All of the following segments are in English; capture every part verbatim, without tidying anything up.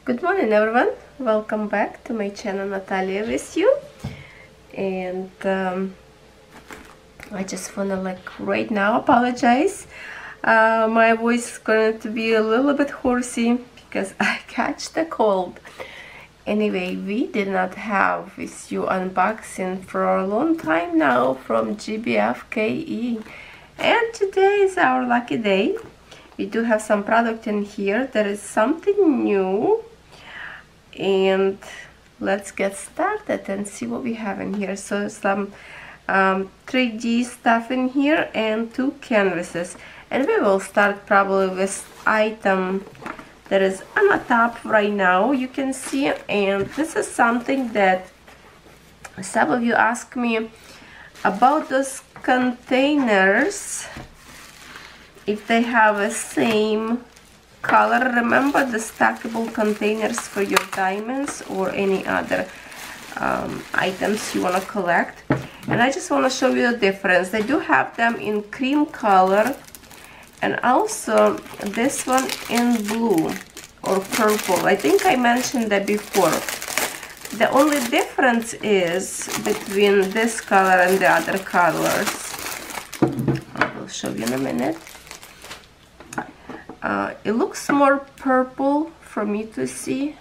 Good morning everyone, welcome back to my channel. Natalia with you. And um, I just wanna like right now apologize. Uh, my voice is going to be a little bit horsey because I catch the cold. Anyway, we did not have with you unboxing for a long time now from G B F K E, and today is our lucky day. We do have some product in here. There is something new, and let's get started and see what we have in here. So some um, three D stuff in here and two canvases, and we will start probably with item that is on the top right now, you can see. And this is something that some of you ask me about, those containers, if they have the same color. Remember the stackable containers for your diamonds or any other um, items you want to collect. And I just want to show you the difference. They do have them in cream color, and also this one in blue or purple. I think I mentioned that before. The only difference is between this color and the other colors. I will show you in a minute. Uh, it looks more purple for me to see.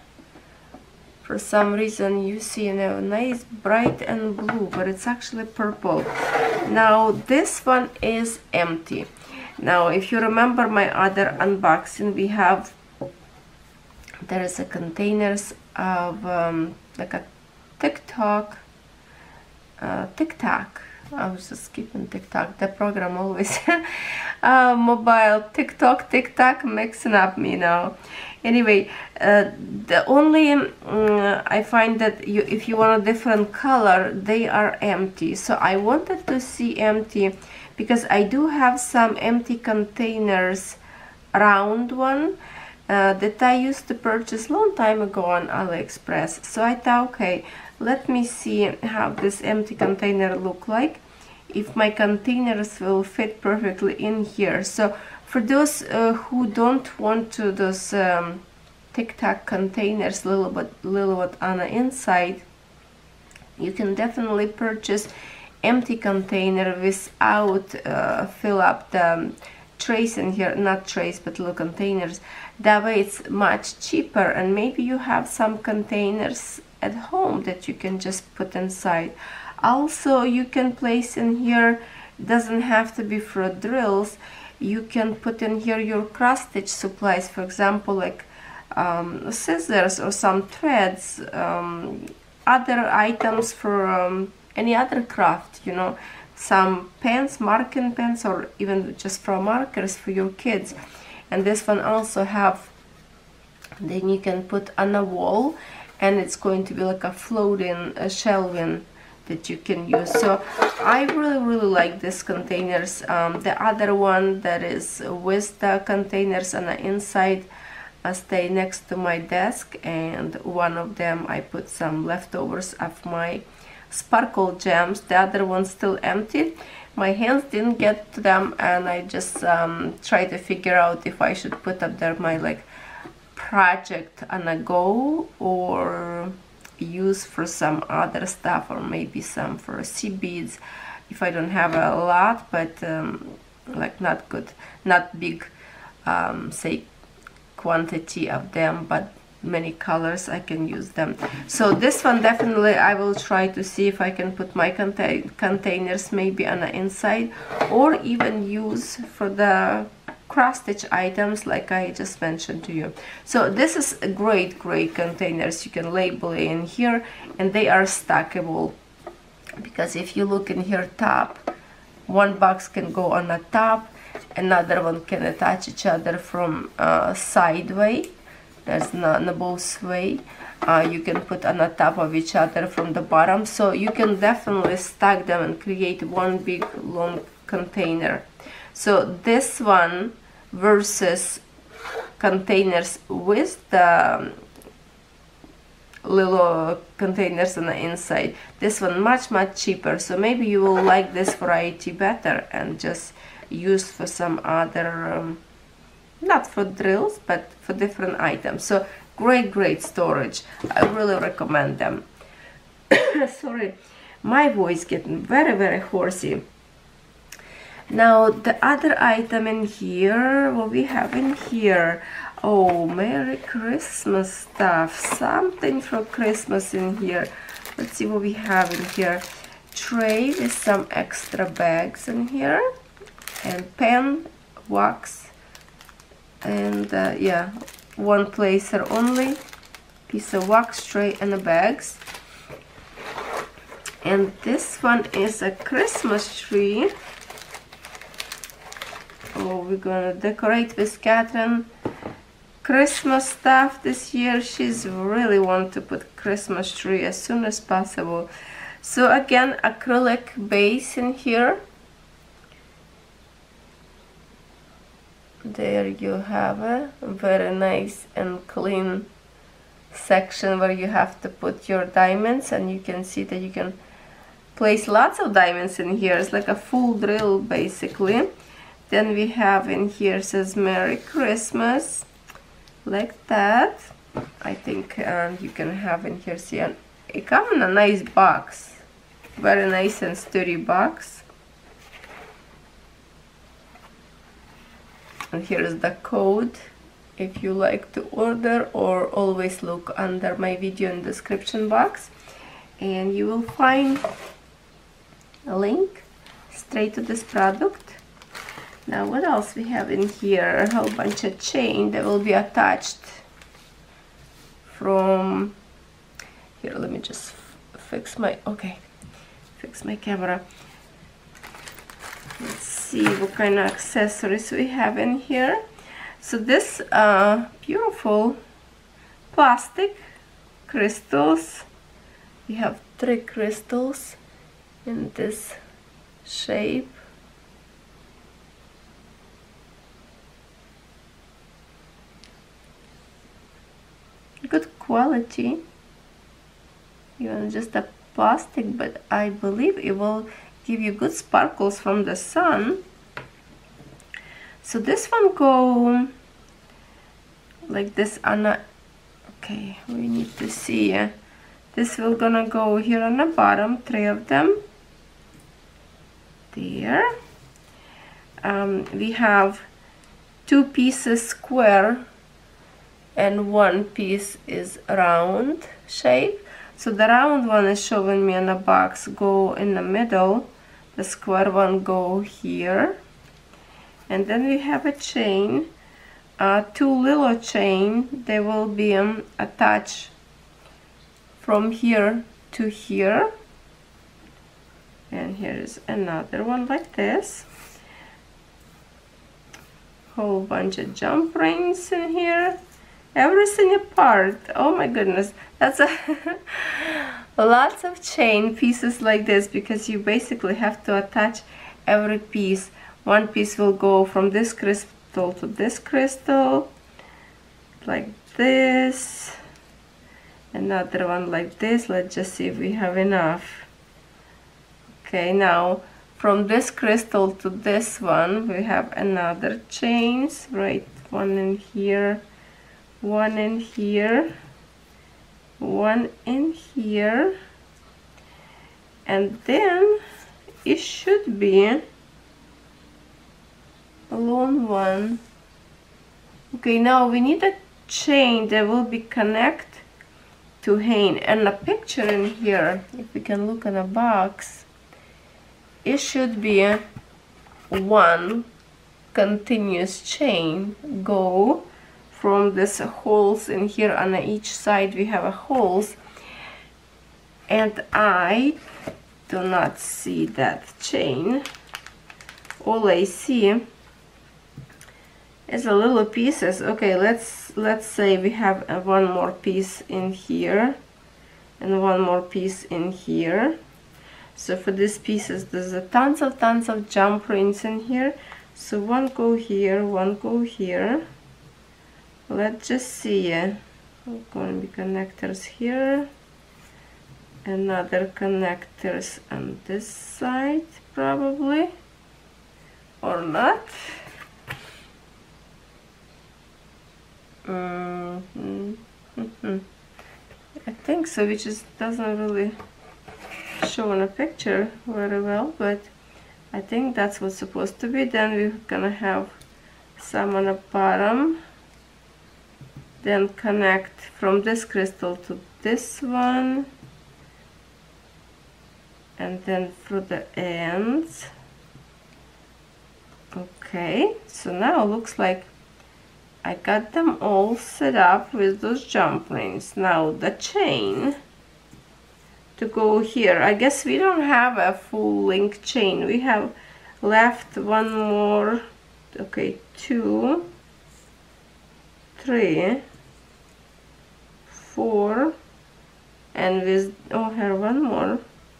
For some reason you see, you know, nice bright and blue, but it's actually purple. Now this one is empty. Now if you remember my other unboxing, we have, there is a containers of um, like a TikTok, uh, TikTok. I was just skipping TikTok, the program always. uh, mobile, TikTok, TikTok, mixing up me now. Anyway, uh, the only, um, I find that you, if you want a different color, they are empty. So I wanted to see empty, because I do have some empty containers, round one, uh, that I used to purchase long time ago on AliExpress. So I thought, okay, let me see how this empty container look like, if my containers will fit perfectly in here. So for those uh, who don't want to those um, TikTok containers little bit little bit on the inside, you can definitely purchase empty container without uh, fill up the trays in here, not trays but little containers. That way it's much cheaper, and maybe you have some containers at home that you can just put inside. Also you can place in here, doesn't have to be for drills, you can put in here your cross stitch supplies, for example like um, scissors or some threads, um, other items for um, any other craft, you know, some pens, marking pens, or even just for markers for your kids. And this one also have, then you can put on a wall, and it's going to be like a floating uh, shelving that you can use. So I really really like these containers. Um, the other one that is with the containers on the inside uh, stay next to my desk, and one of them I put some leftovers of my sparkle gems. The other one's still empty. My hands didn't get to them, and I just um, try to figure out if I should put up there my like project on a go, or use for some other stuff, or maybe some for sea beads if I don't have a lot, but um, like not good, not big um, say quantity of them, but many colors, I can use them. So this one definitely I will try to see if I can put my contain containers maybe on the inside, or even use for the cross stitch items like I just mentioned to you. So this is a great great containers. You can label it in here, and they are stackable, because if you look in here top, one box can go on the top, another one can attach each other from uh, sideway. There's no, no both way. Uh, you can put on the top of each other from the bottom, so you can definitely stack them and create one big long container. So this one versus containers with the little containers on the inside, this one much much cheaper. So maybe you will like this variety better and just use for some other um, not for drills but for different items. So great great storage. I really recommend them. Sorry, my voice getting very very hoarse. Now the other item in here, what we have in here, oh, Merry Christmas stuff, something for Christmas in here. Let's see what we have in here. Tray with some extra bags in here, and pen, wax, and uh, yeah, one placer only, piece of wax tray and the bags. And this one is a Christmas tree. Oh, we're gonna decorate with Catherine Christmas stuff this year. She's really want to put Christmas tree as soon as possible. So again, acrylic base in here. There you have a very nice and clean section where you have to put your diamonds, and you can see that you can place lots of diamonds in here. It's like a full drill basically. Then we have in here says Merry Christmas, like that. I think uh, you can have in here, see, an, it comes in a nice box, very nice and sturdy box. And here is the code if you like to order, or always look under my video in the description box and you will find a link straight to this product. Now what else we have in here? A whole bunch of chain that will be attached from here. Let me just fix my okay fix my camera. Let's see what kind of accessories we have in here. So this uh, beautiful plastic crystals, we have three crystals in this shape. Good quality, even just a plastic, but I believe it will give you good sparkles from the sun. So this one go like this on a, okay, we need to see, uh, this will gonna go here on the bottom, three of them there. Um, we have two pieces square and one piece is round shape. So the round one is showing me in the box go in the middle, the square one go here. And then we have a chain, uh, two little chain, they will be um, attached from here to here. And here is another one like this. Whole bunch of jump rings in here. Everything apart. Oh my goodness, that's a lots of chain pieces like this, because you basically have to attach every piece. One piece will go from this crystal to this crystal, like this. Another one like this. Let's just see if we have enough. Okay, now from this crystal to this one we have another chains, right? One in here, one in here, one in here, and then it should be a lone one. Okay, now we need a chain that will be connect to hang, and a picture in here, if we can look in a box, it should be one continuous chain go from this holes in here. On each side we have a holes, and I do not see that chain. All I see is a little pieces. Okay, let's let's say we have a one more piece in here and one more piece in here. So for these pieces there's a tons of tons of jump rings in here. So one go here, one go here. Let's just see. Uh, going to be connectors here, another connectors on this side probably, or not. Mm-hmm. Mm-hmm. I think so, which just doesn't really show in a picture very well, but I think that's what's supposed to be. Then we're gonna have some on the bottom, then connect from this crystal to this one, and then through the ends. Okay, so now it looks like I got them all set up with those jump rings. Now the chain to go here, I guess we don't have a full link chain. We have left one more, okay, two, three, four, and with, oh, here one more,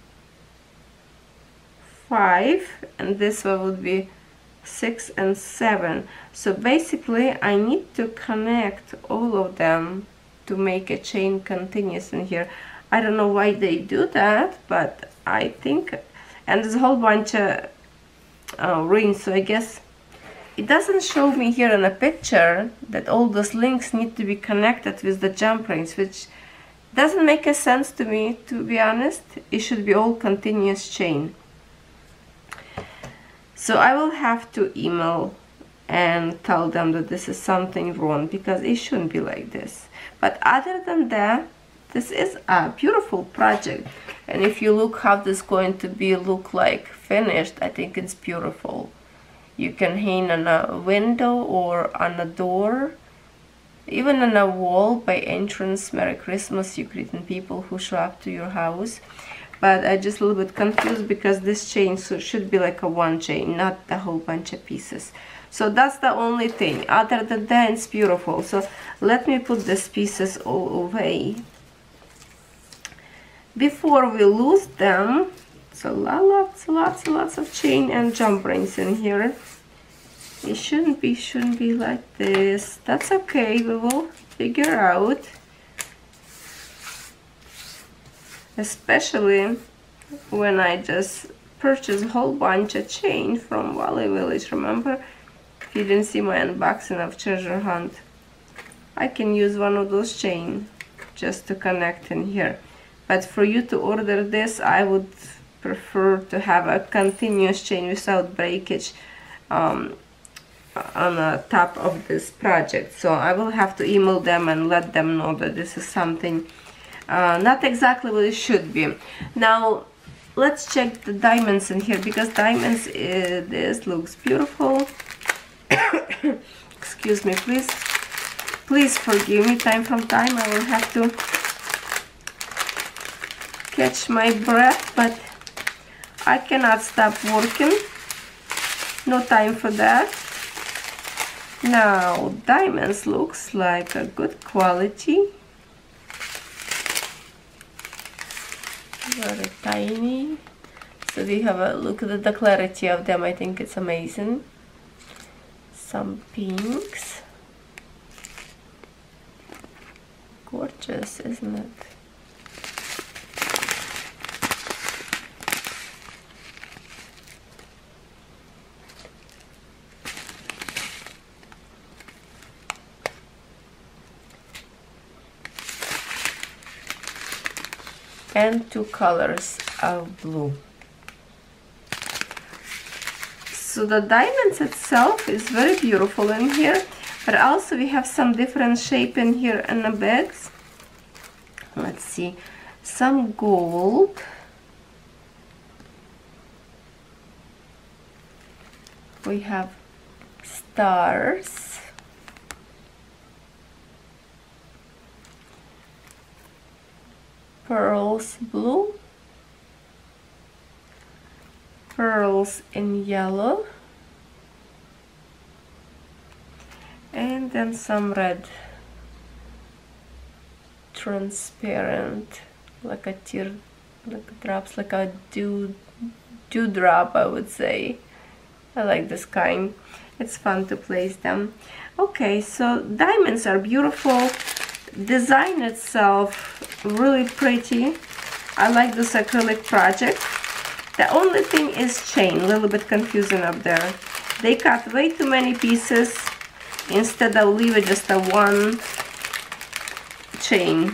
five, and this one would be six and seven. So basically I need to connect all of them to make a chain continuous in here. I don't know why they do that, but I think, and there's a whole bunch of uh, rings, so I guess it doesn't show me here in a picture that all those links need to be connected with the jump rings, which doesn't make a sense to me, to be honest. It should be all continuous chain. So I will have to email and tell them that this is something wrong, because it shouldn't be like this. But other than that, this is a beautiful project, and if you look how this is going to be look like finished, I think it's beautiful. You can hang on a window or on a door, even on a wall by entrance. Merry Christmas, you greeting people who show up to your house. But I'm just a little bit confused because this chain so should be like a one chain, not a whole bunch of pieces. So that's the only thing. Other than that, it's beautiful. So let me put these pieces all away before we lose them. So lots, lots, lots of chain and jump rings in here. It shouldn't be, shouldn't be like this. That's okay. We will figure out. Especially when I just purchased a whole bunch of chain from Valley Village. Remember, if you didn't see my unboxing of Treasure Hunt, I can use one of those chain just to connect in here. But for you to order this, I would prefer to have a continuous chain without breakage um, on the top of this project. So I will have to email them and let them know that this is something Uh, not exactly what it should be. Now let's check the diamonds in here, because diamonds, uh, this looks beautiful. Excuse me, please. Please forgive me. Time from time I will have to catch my breath, but I cannot stop working. No time for that. Now diamonds looks like a good quality. Very tiny. So we have a look at the clarity of them. I think it's amazing. Some pinks. Gorgeous, isn't it? And two colors of blue. So the diamonds itself is very beautiful in here, but also we have some different shape in here in the bags. Let's see, some gold, we have stars, pearls blue, pearls in yellow, and then some red, transparent, like a tear, like drops, like a dew dewdrop, I would say. I like this kind. It's fun to place them. Okay, so diamonds are beautiful. Design itself really pretty. I like this acrylic project. The only thing is chain, a little bit confusing up there. They cut way too many pieces instead of leave it just a one chain.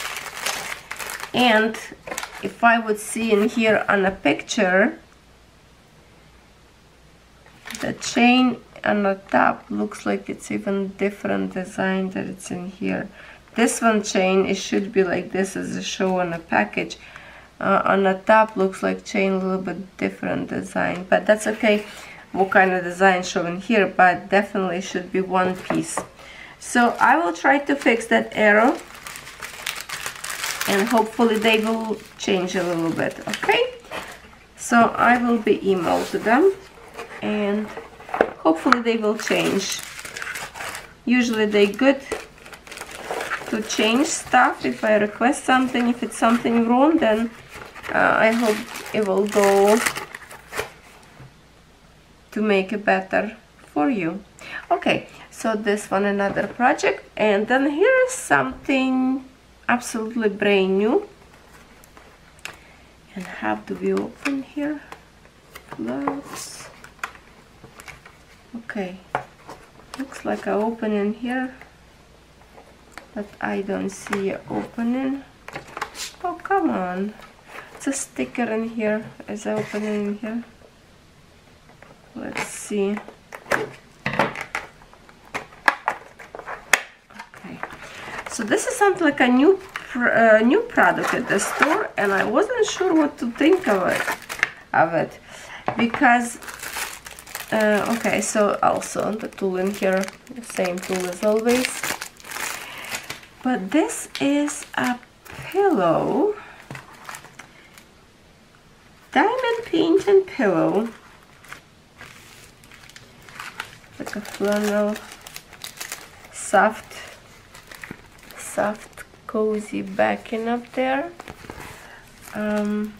And if I would see in here on a picture, the chain on the top looks like it's even different design that it's in here. This one chain, it should be like this as a show on a package. Uh, on the top looks like chain a little bit different design, but that's okay what kind of design shown here, but definitely should be one piece. So I will try to fix that arrow and hopefully they will change a little bit. Okay, so I will be emailed to them and hopefully they will change. Usually they good to change stuff. If I request something, if it's something wrong, then uh, I hope it will go to make it better for you. Okay, so this one another project, and then here is something absolutely brand new. And how do we open here? Close. Okay, looks like I open in here, but I don't see an opening. Oh, come on. It's a sticker in here. Is there opening in here? Let's see. Okay. So this is something like a new pr uh, new product at the store, and I wasn't sure what to think of it, of it, because uh, okay. So also the tool in here, the same tool as always. But this is a pillow, diamond painted pillow, like a flannel, soft, soft, cozy backing up there. Um,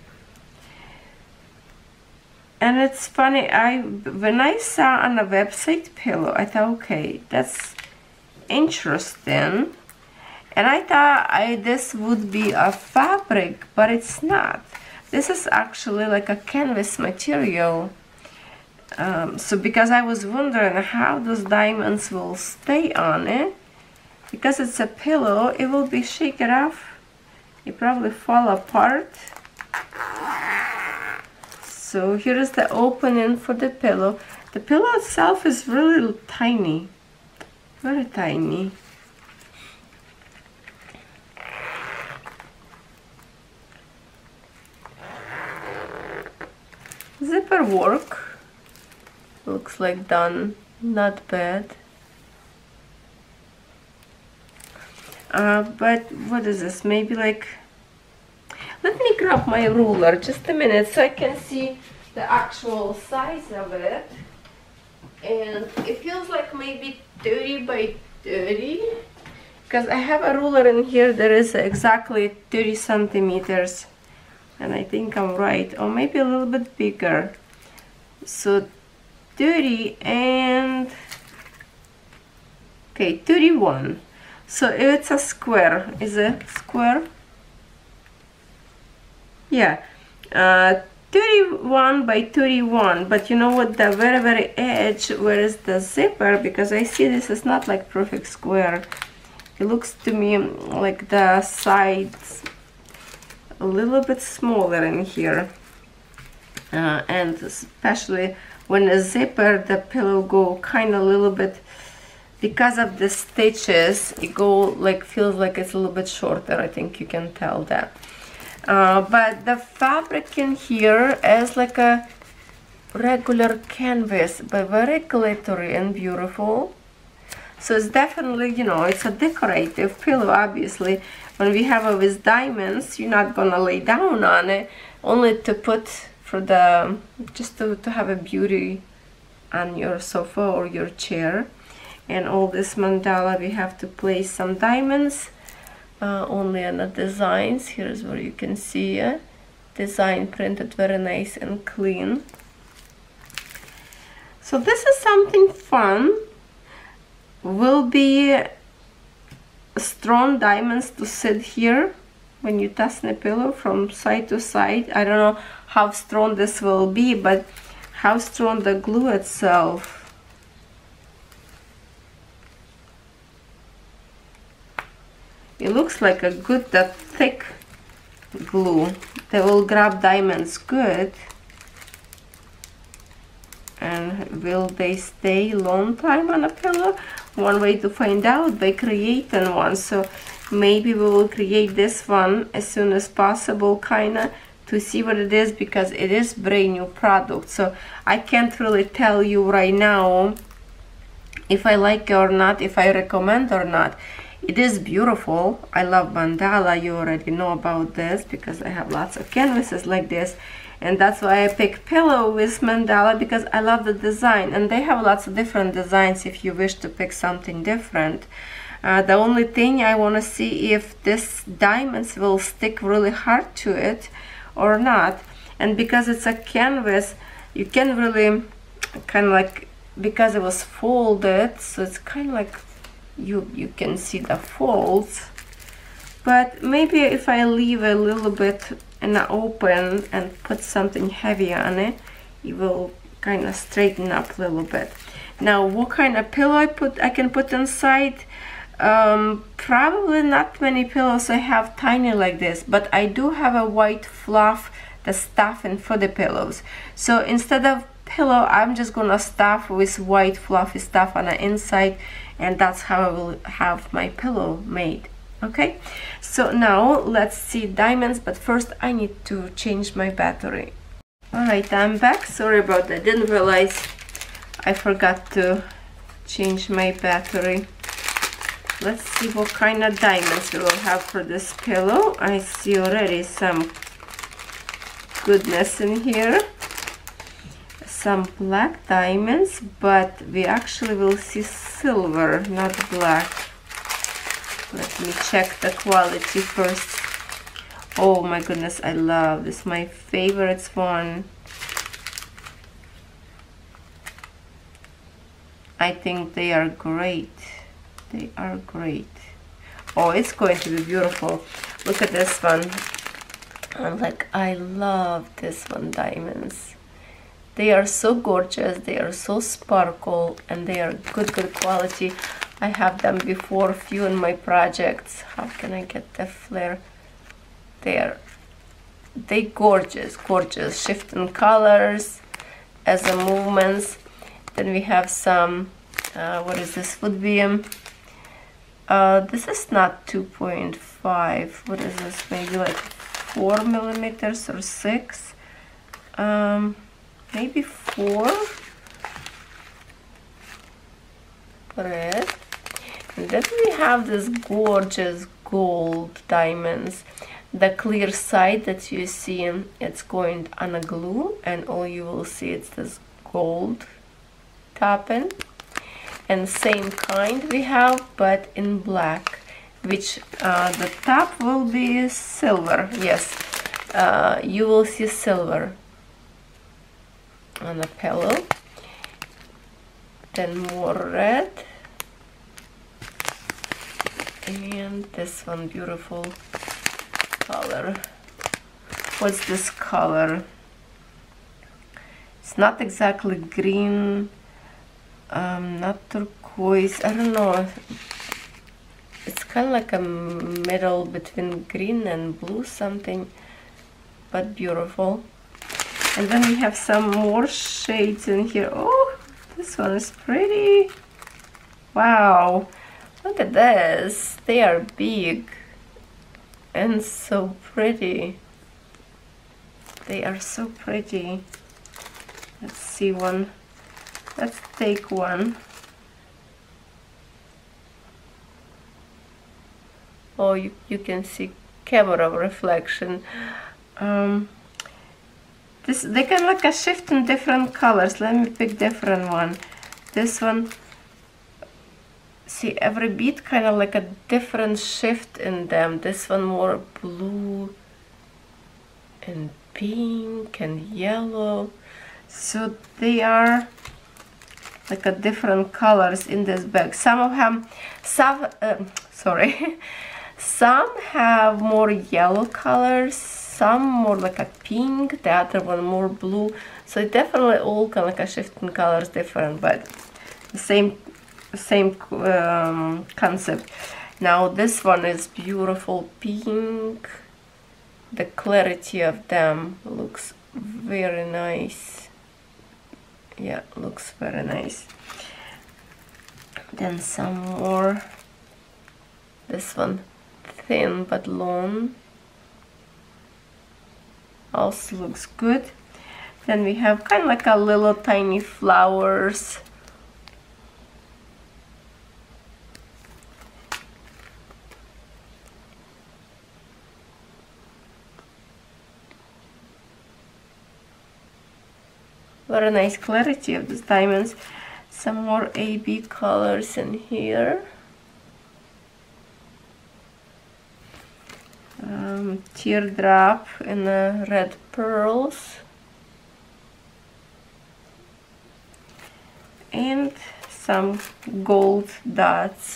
and it's funny, I when I saw on a website pillow, I thought, okay, that's interesting. And I thought I, this would be a fabric, but it's not. This is actually like a canvas material. Um, so because I was wondering how those diamonds will stay on it, because it's a pillow, it will be shaken off. It probably fall apart. So here is the opening for the pillow. The pillow itself is really tiny, very tiny. Zipper work, looks like done, not bad. Uh, but what is this? Maybe like, let me grab my ruler just a minute so I can see the actual size of it. And it feels like maybe thirty by thirty, because I have a ruler in here that is exactly thirty centimeters. And I think I'm right, or maybe a little bit bigger. So thirty and okay, thirty-one. So it's a square. Is it square? Yeah, uh, thirty-one by thirty-one. But you know what? The very very edge, where is the zipper? Because I see this is not like perfect square. It looks to me like the sides a little bit smaller in here, uh, and especially when the zipper, the pillow go kind of a little bit, because of the stitches, it go like, feels like it's a little bit shorter. I think you can tell that. Uh, but the fabric in here is like a regular canvas, but very glittery and beautiful. So it's definitely, you know, it's a decorative pillow. Obviously, when we have it with diamonds, you're not gonna lay down on it, only to put for the, just to, to have a beauty on your sofa or your chair. And all this mandala, we have to place some diamonds uh, only on the designs. Here's where you can see it. Design printed very nice and clean. So this is something fun. Will be strong diamonds to sit here when you toss the pillow from side to side. I don't know how strong this will be, but how strong the glue itself. it looks like a good, that thick glue. They will grab diamonds good. And will they stay long time on a pillow? One way to find out by creating one. So maybe we will create this one as soon as possible, kinda, to see what it is, because it is brand new product. So I can't really tell you right now if I like it or not, if I recommend or not. It is beautiful. I love mandala. You already know about this because I have lots of canvases like this. And that's why I picked pillow with mandala, because I love the design. And they have lots of different designs if you wish to pick something different. Uh, the only thing I want to see if this diamonds will stick really hard to it or not. And because it's a canvas, you can really kind of like, because it was folded, so it's kind of like you you can see the folds. But maybe if I leave a little bit in the open and put something heavy on it, it will kind of straighten up a little bit. Now, what kind of pillow I put I can put inside? Um, probably not many pillows I have tiny like this, but I do have a white fluff, the stuffing for the pillows. So instead of pillow, I'm just gonna stuff with white fluffy stuff on the inside, and that's how I will have my pillow made. Okay, so now let's see diamonds, but first I need to change my battery. Alright, I'm back. Sorry about that. Didn't realize I forgot to change my battery. Let's see what kind of diamonds we will have for this pillow. I see already some goodness in here. Some black diamonds, but we actually will see silver, not black. Let me check the quality first. Oh my goodness, I love this. My favorite one. I think they are great. They are great. Oh, it's going to be beautiful. Look at this one. I'm like, I love this one, diamonds. They are so gorgeous, they are so sparkle, and they are good, good quality. I have them before, few in my projects. How can I get the flare? They are, they gorgeous, gorgeous. Shifting colors as a movements. Then we have some, uh, what is this, would be, um, uh, this is not two point five. What is this, maybe like four millimeters or six? Um, maybe four. Red. And then we have this gorgeous gold diamonds. The clear side that you see, it's going on a glue, and all you will see is this gold topping. And same kind we have, but in black, which uh, the top will be silver. Yes, uh, you will see silver on a pillow. Then more red, and this one beautiful color. What's this color? It's not exactly green, um, not turquoise, I don't know. It's kind of like a middle between green and blue something, but beautiful. And then we have some more shades in here. Oh, this one is pretty. Wow, look at this. They are big and so pretty. They are so pretty. Let's see one. Let's take one. Oh, you, you can see camera reflection. Um, this they can like a shift in different colors. Let me pick different one. This one, see every bead kind of like a different shift in them. This one more blue and pink and yellow. So they are like a different colors in this bag. Some of them, some uh, sorry, some have more yellow colors, some more like a pink, the other one more blue. So it definitely all kind of like a shifting colors different, but the same same um, concept. Now this one is beautiful pink. The clarity of them looks very nice. Yeah, looks very nice. Then some more. This one thin but long. Also looks good. Then we have kind of like a little tiny flowers. Very nice clarity of these diamonds. Some more A B colors in here. Um, teardrop in the red pearls. And some gold dots.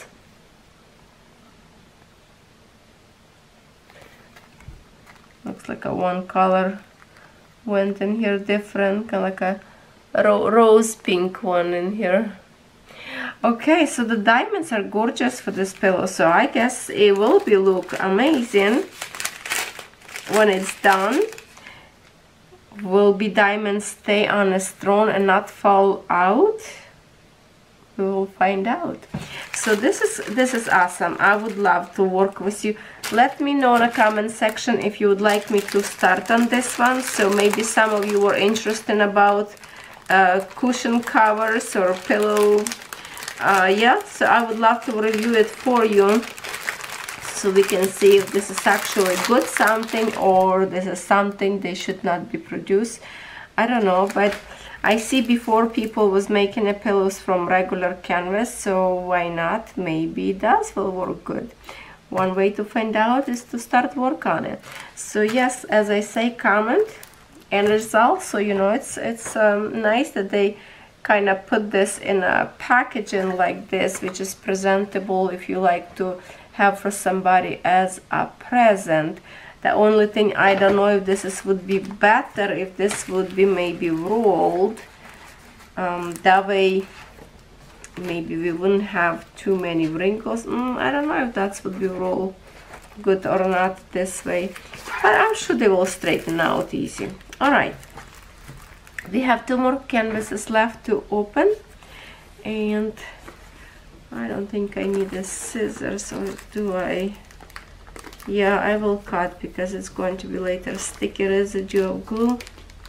Looks like a one color went in here different, kind of like a ro rose pink one in here. Okay, so the diamonds are gorgeous for this pillow, so I guess it will be look amazing when it's done. Will be diamonds stay on a throne and not fall out? We will find out. So this is this is awesome. I would love to work with you. Let me know in the comment section if you would like me to start on this one. So maybe some of you were interested about uh, cushion covers or pillow. Uh, yeah, so I would love to review it for you, so we can see if this is actually good something or this is something they should not be produced. I don't know, but I see before people was making a pillows from regular canvas, so why not? Maybe it does will work good. One way to find out is to start work on it. So yes, as I say, comment and result. So you know, it's it's um, nice that they kind of put this in a packaging like this, which is presentable if you like to have for somebody as a present. The only thing, I don't know if this is, would be better if this would be maybe rolled. Um, that way maybe we wouldn't have too many wrinkles. Mm, I don't know if that would be rolled good or not this way, but I'm sure they will straighten out easy. All right, we have two more canvases left to open, and I don't think I need a scissors, or do I? Yeah, I will cut because it's going to be later sticky residue of glue.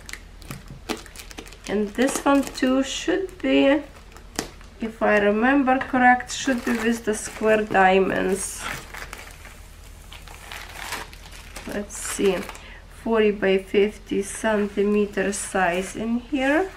And this one too should be, if I remember correct, should be with the square diamonds. Let's see, forty by fifty centimeter size in here.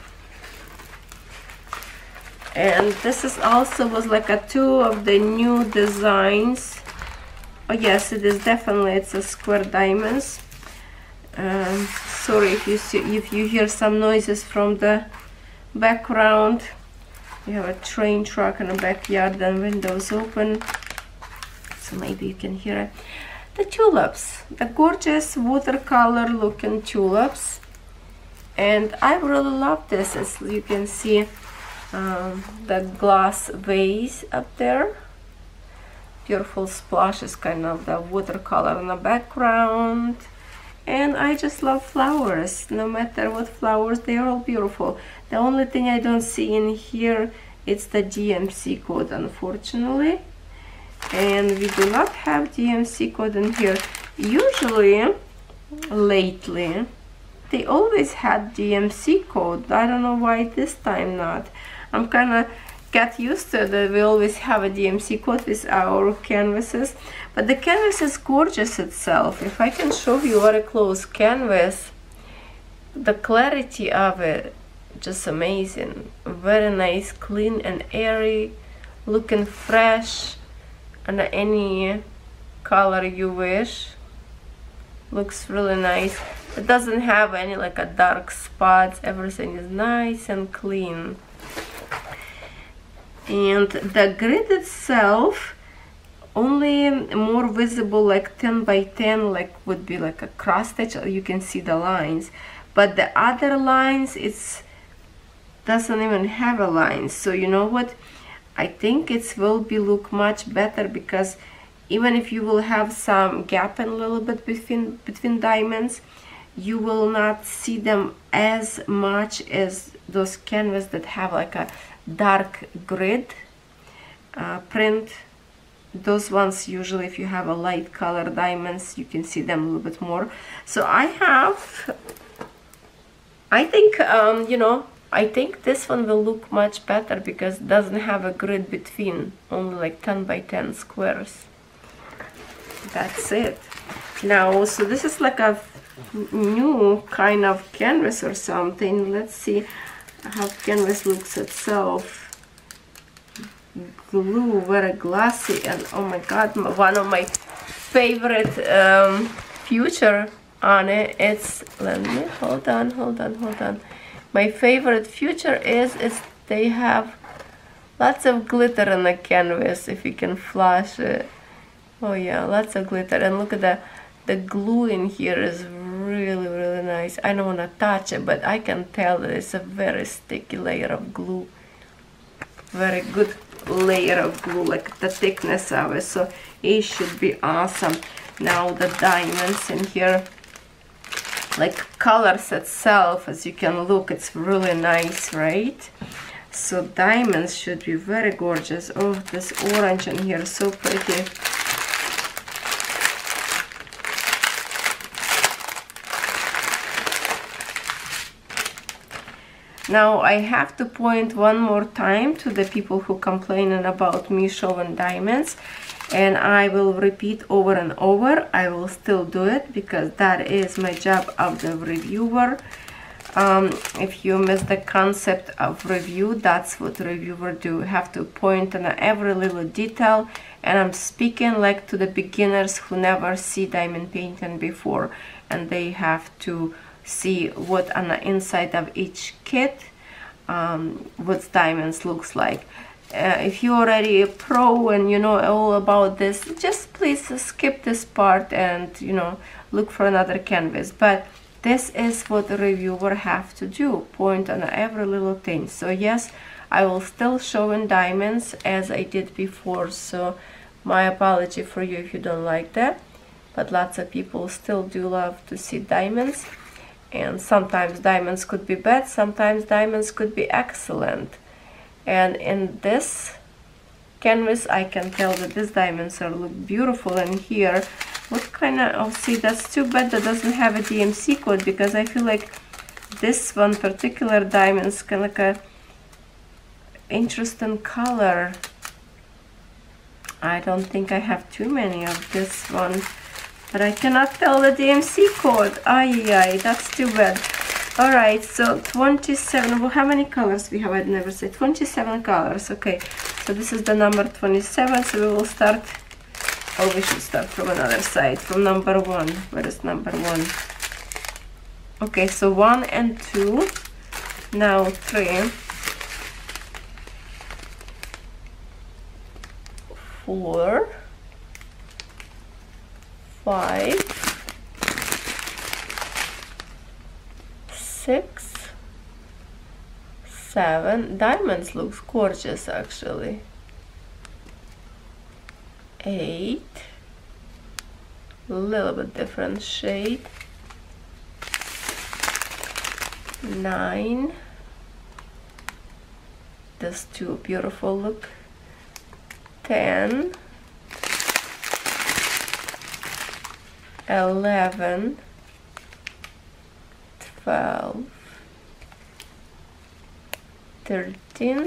And this is also was like a two of the new designs. Oh yes, it is definitely, it's a square diamonds. Um, sorry if you see, if you hear some noises from the background. We have a train track in the backyard and windows open, so maybe you can hear it. The tulips, the gorgeous watercolor looking tulips, and I really love this. As you can see, um, the glass vase up there. Beautiful splashes, kind of the watercolor in the background, and I just love flowers. No matter what flowers, they are all beautiful. The only thing I don't see in here, it's the D M C code, unfortunately, and we do not have D M C code in here. Usually, lately, they always had D M C code. I don't know why this time not. I'm kind of get used to that we always have a D M C code with our canvases, but the canvas is gorgeous itself. If I can show you very close canvas, the clarity of it, just amazing. Very nice, clean and airy, looking fresh, and any color you wish. Looks really nice. It doesn't have any like a dark spots. Everything is nice and clean. And the grid itself only more visible, like ten by ten, like would be like a cross stitch. You can see the lines, but the other lines, it's doesn't even have a line. So you know what, I think it will be look much better because even if you will have some gap in a little bit between between diamonds, you will not see them as much as those canvas that have like a dark grid uh, print. Those ones, usually if you have a light color diamonds, you can see them a little bit more. So I have, I think, um, you know, I think this one will look much better because it doesn't have a grid between, only like ten by ten squares. That's it. Now, so this is like a new kind of canvas or something. Let's see how canvas looks itself. Glue, very glossy, and oh my god, one of my favorite um, future on it, it's, let me, hold on, hold on, hold on. My favorite future is, is they have lots of glitter on the canvas, if you can flash it. Oh yeah, lots of glitter, and look at the, the glue in here is really, really nice. I don't want to touch it, but I can tell that it's a very sticky layer of glue. Very good layer of glue, like the thickness of it, so it should be awesome. Now the diamonds in here, like colors itself, as you can look, it's really nice, right? So diamonds should be very gorgeous. Oh, this orange in here is so pretty. Now I have to point one more time to the people who complaining about me showing diamonds, and I will repeat over and over. I will still do it because that is my job of the reviewer. Um, if you miss the concept of review, that's what reviewer do. You have to point on every little detail, and I'm speaking like to the beginners who never see diamond painting before, and they have to see what on the inside of each kit, um, what diamonds looks like. Uh, if you're already a pro and you know all about this, just please skip this part and, you know, look for another canvas. But this is what the reviewer have to do, point on every little thing. So yes, I will still show in diamonds as I did before, so my apology for you if you don't like that, but lots of people still do love to see diamonds. And sometimes diamonds could be bad, sometimes diamonds could be excellent. And in this canvas, I can tell that these diamonds are look beautiful. And here, what kind of, oh, see, that's too bad that doesn't have a D M C code, because I feel like this one particular diamond is kind of like a interesting color. I don't think I have too many of this one, but I cannot tell the D M C code. Ay, ay, that's too bad. Alright, so twenty-seven, well, how many colors we have? I never said twenty-seven colors. Okay, so this is the number twenty-seven, so we will start, oh, we should start from another side, from number one. Where is number one? Okay, so one and two, now three, four, five, six, seven. Diamonds looks gorgeous actually. Eight, a little bit different shade. Nine, these two beautiful look. Ten, eleven, twelve, thirteen.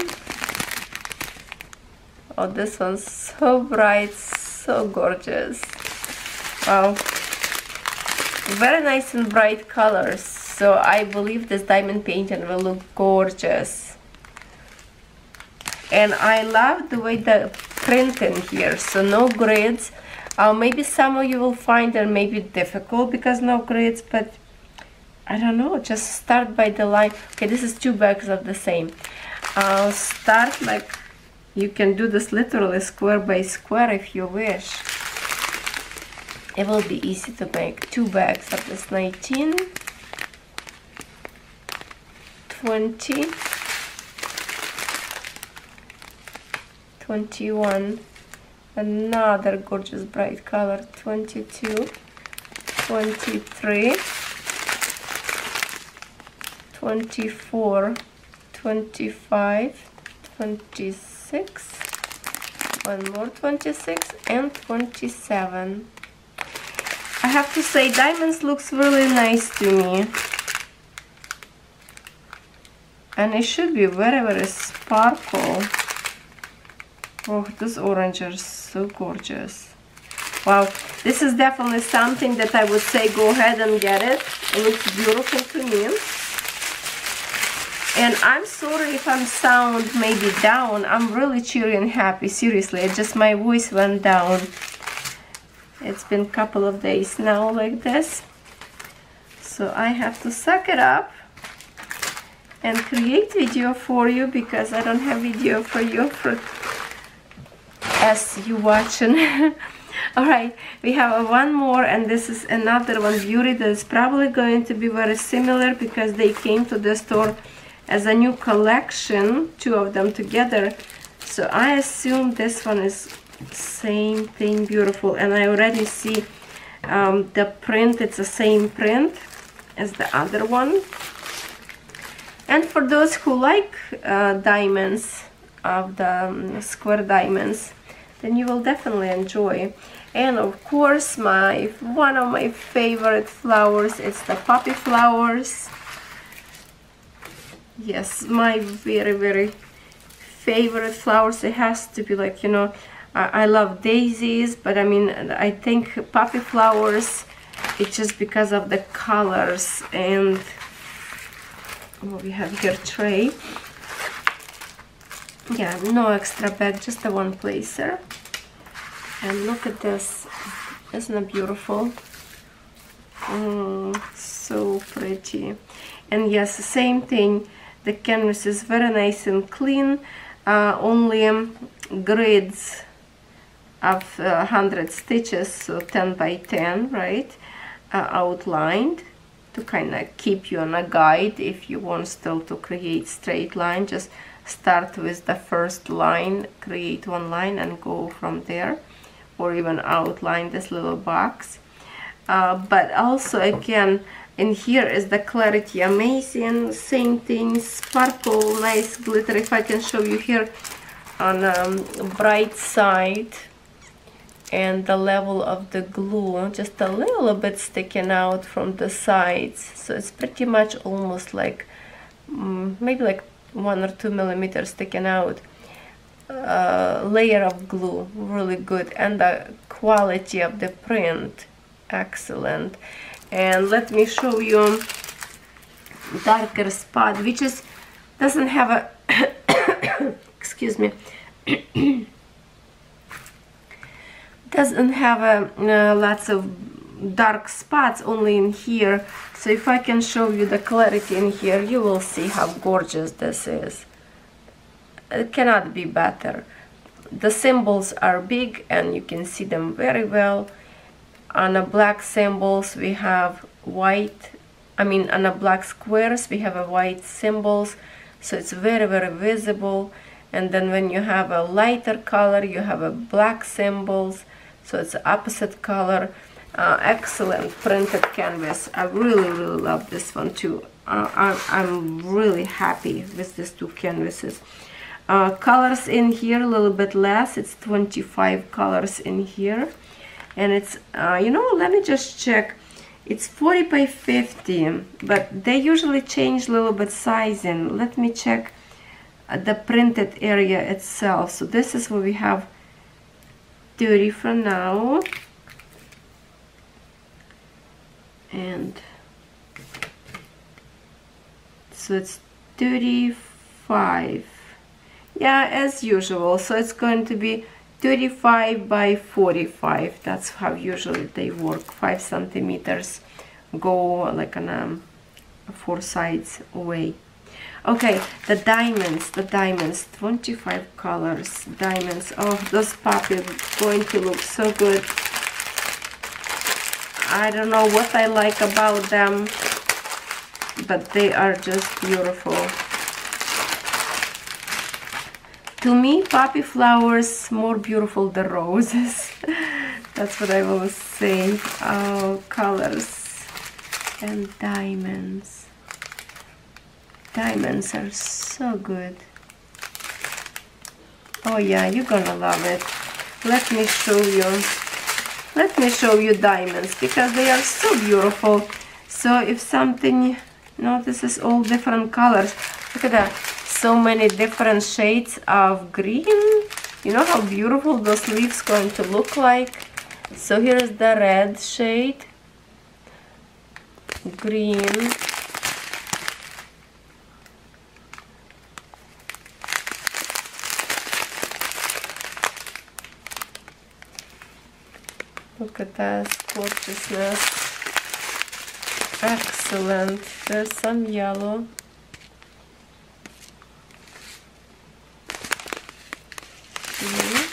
Oh, this one's so bright, so gorgeous. Wow, very nice and bright colors. So I believe this diamond painting will look gorgeous. And I love the way the print in here, so no grids. Uh, maybe some of you will find that may be difficult because no grids, but I don't know, just start by the line. Okay, this is two bags of the same. I'll start like, you can do this literally square by square if you wish. It will be easy to make two bags of this. Nineteen, twenty, twenty-one, Another gorgeous bright color, twenty-two, twenty-three, twenty-four, twenty-five, twenty-six, one more twenty-six, and twenty-seven. I have to say, diamonds looks really nice to me. And it should be very, very sparkle. Oh, those oranges are so gorgeous. Wow, this is definitely something that I would say go ahead and get it. It looks beautiful to me. And I'm sorry if I'm sound maybe down. I'm really cheery and happy, seriously. It just my voice went down. It's been a couple of days now like this. So I have to suck it up and create video for you, because I don't have video for you for as you watching. All right, we have one more, and this is another one, Beauty, that is probably going to be very similar because they came to the store as a new collection, two of them together. So I assume this one is same thing, beautiful. And I already see um, the print, it's the same print as the other one. And for those who like uh, diamonds, of the um, square diamonds, then you will definitely enjoy. And of course, my one of my favorite flowers, it's the poppy flowers. Yes, my very, very favorite flowers. It has to be like, you know, I, I love daisies, but I mean, I think poppy flowers, it's just because of the colors. And oh, we have here tray. Yeah, no extra bag, just the one placer. And look at this, isn't it beautiful? Mm, so pretty. And yes, the same thing, the canvas is very nice and clean, uh, only um, grids of uh, one hundred stitches, so ten by ten, right, uh, outlined, to kind of keep you on a guide. If you want still to create straight line, just start with the first line, create one line and go from there, or even outline this little box. Uh, but also again, in here is the clarity amazing, same thing, sparkle, nice glitter. If I can show you here on um, bright side, and the level of the glue just a little bit sticking out from the sides, so it's pretty much almost like um, maybe like one or two millimeters sticking out. Uh, layer of glue, really good, and the quality of the print, excellent. And let me show you darker spot, which is doesn't have a excuse me doesn't have a uh, lots of dark spots, only in here. So if I can show you the clarity in here, you will see how gorgeous this is. It cannot be better. The symbols are big and you can see them very well. On the black symbols we have white, I mean on the black squares we have a white symbols, so it's very very visible. And then when you have a lighter color, you have a black symbols, so it's opposite color. Uh, excellent printed canvas. I really really love this one too. uh, I'm, I'm really happy with these two canvases. Uh, colors in here a little bit less, it's twenty-five colors in here. And it's uh, you know, let me just check, it's forty by fifty, but they usually change a little bit sizing. Let me check uh, the printed area itself. So this is where we have thirty for now, and so it's thirty-five, yeah, as usual. So it's going to be thirty-five by forty-five. That's how usually they work. Five centimeters go like on um, four sides away. Okay, the diamonds, the diamonds, twenty-five colors, diamonds. Oh, those poppy going to look so good. I don't know what I like about them, but they are just beautiful. To me, poppy flowers more beautiful than roses. That's what I will say. Oh, colors and diamonds. Diamonds are so good. Oh yeah, you're gonna love it. Let me show you. Let me show you diamonds because they are so beautiful. So if something, no, this is all different colors. Look at that. So many different shades of green. You know how beautiful those leaves going to look like? So here's the red shade, green, look at that gorgeousness. Excellent. There's some yellow. Mm-hmm.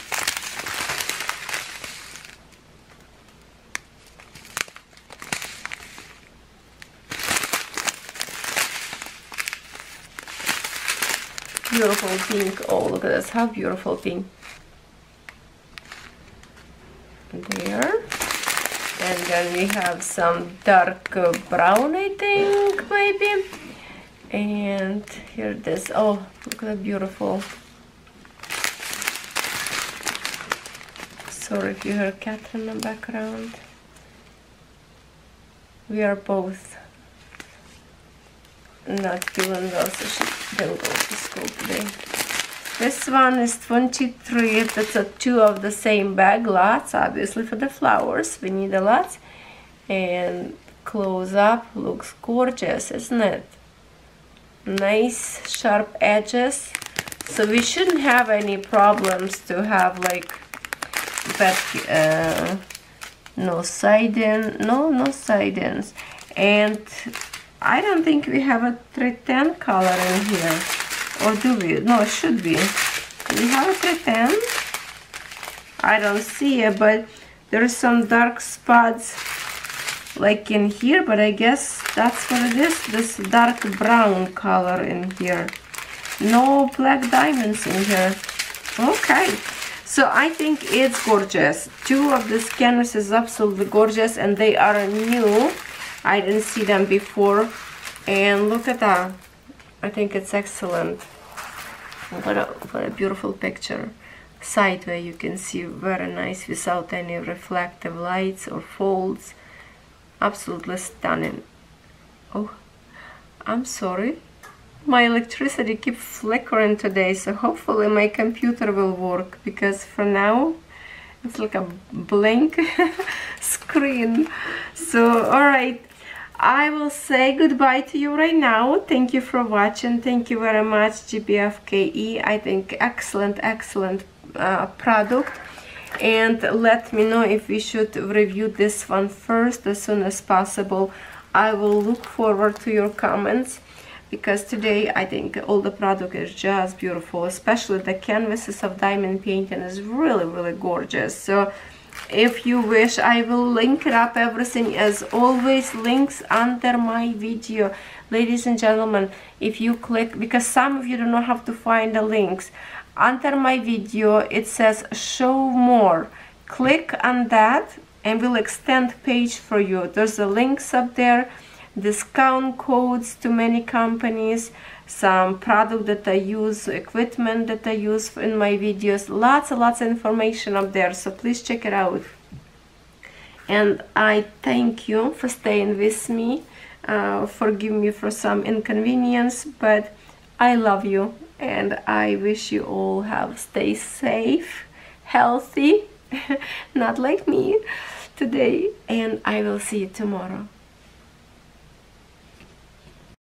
Beautiful pink. Oh, look at this. How beautiful pink. There. And then we have some dark uh, brown, I think, maybe. And here it is. Oh, look at that beautiful. Sorry if you hear a cat in the background. We are both not feeling well, so she didn't go to school today. This one is twenty-three. That's a two of the same bag. Lots, obviously, for the flowers. We need a lot. And close up. Looks gorgeous, isn't it? Nice, sharp edges. So we shouldn't have any problems to have like that. Uh, no side-in. No, no side-ins. And I don't think we have a three ten color in here. Or do we? No, it should be. Do we have a three ten? I don't see it, but there's some dark spots like in here, but I guess that's what it is. This dark brown color in here. No black diamonds in here. Okay. So I think it's gorgeous. Two of this canvas is absolutely gorgeous and they are new. I didn't see them before. And look at that. I think it's excellent. What a, what a beautiful picture. Sideways you can see very nice without any reflective lights or folds. Absolutely stunning. Oh, I'm sorry. My electricity keeps flickering today, so hopefully my computer will work, because for now it's like a blank screen. So, alright. I will say goodbye to you right now. Thank you for watching. Thank you very much, G B F K E. I think excellent, excellent uh, product. And let me know if we should review this one first as soon as possible. I will look forward to your comments, because today I think all the product is just beautiful, especially the canvases of diamond painting is really, really gorgeous. So if you wish, I will link it up, everything as always, links under my video. Ladies and gentlemen, if you click, because some of you don't know how to find the links, under my video it says show more. Click on that and we'll extend page for you. There's the links up there, discount codes to many companies, some product that I use, equipment that I use in my videos, lots and lots of information up there, so please check it out. And I thank you for staying with me, uh, forgive me for some inconvenience, but I love you and I wish you all have stay safe, healthy, not like me today, and I will see you tomorrow.